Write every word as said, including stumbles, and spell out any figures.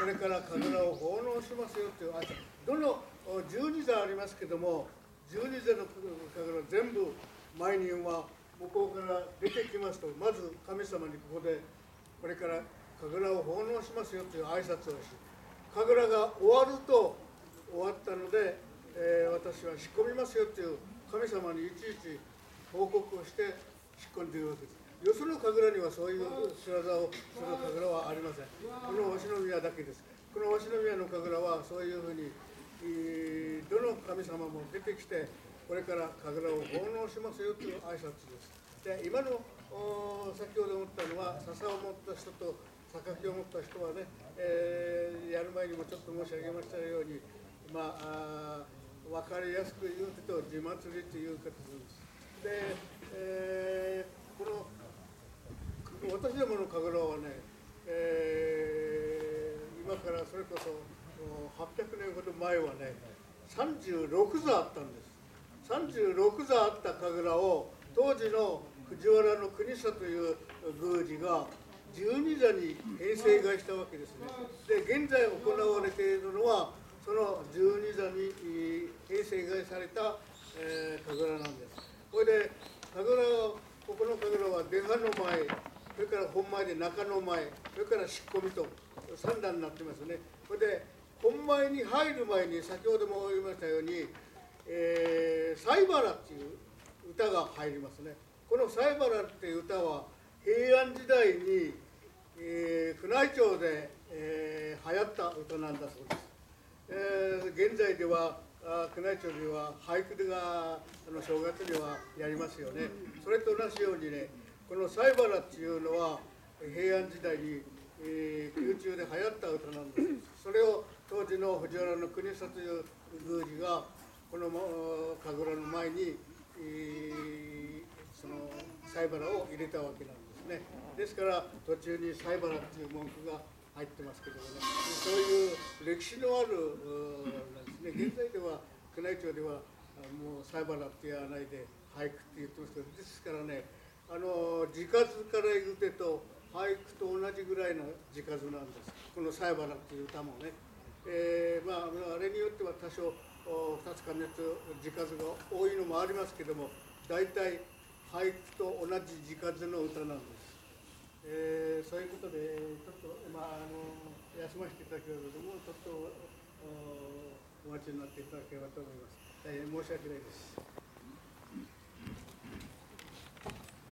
れから神楽を奉納しますよという、あどのじゅうに座ありますけども、じゅうに座の神楽全部前には向こうから出てきますと、まず神様にここでこれから神楽を奉納しますよという挨拶をし、神楽が終わると終わったので、えー、私は仕込みますよという神様にいちいち報告をして仕込んでいるわけです。よその神楽にはそういう仕業をする神楽はありません。この鷲宮だけです。この鷲宮の神楽はそういうふうに、えー、どの神様も出てきて、これから神楽を奉納しますよという挨拶です。で、今の先ほど思ったのは、笹を持った人と榊を持った人はね、えー、やる前にもちょっと申し上げましたように、まあ、あ分かりやすく言うと地祭りという形です。で、えー、この私どもの神楽はね、えー、今からそれこそはっぴゃくねんほど前はね、さんじゅうろく座あったんです。さんじゅうろく座あった神楽を当時の藤原の国佐という宮司がじゅうに座に編成がしたわけですね。で、現在行われているのはそのじゅうに座に編成がされた、えー、神楽なんです。これで神楽、ここの神楽は出刃の前、それから本前で中の前、それから仕込みとさん段になってますね。これで本前に入る前に先ほども言いましたように、えー、西原っていう歌が入りますね。この西原っていう歌は平安時代に、えー、宮内庁で、えー、流行った歌なんだそうです。えー、現在では宮内庁では俳句があの正月にはやりますよね。それと同じようにね、この西原っていうのは平安時代に、えー、宮中で流行った歌なんです。それを当時の藤原の国佐という宮司がこの神楽の前に、えー、その西原を入れたわけなんですね。ですから途中に西原っていう文句が入ってますけどもね、そういう歴史のあるなんですね。現在では宮内庁ではもう西原って言わないで俳句って言ってますけど、ですからね、あの字数から言うてと俳句と同じぐらいの字数なんです。この西原っていう歌もね、えー、まああれによっては多少ふたつかみっつ字数が多いのもありますけども、大体俳句と同じ字数の歌なんです。えー、そういうことでちょっと、まあ、あの休ませていただければともちょっとお待ちになっていただければと思います。大変申し訳ないです。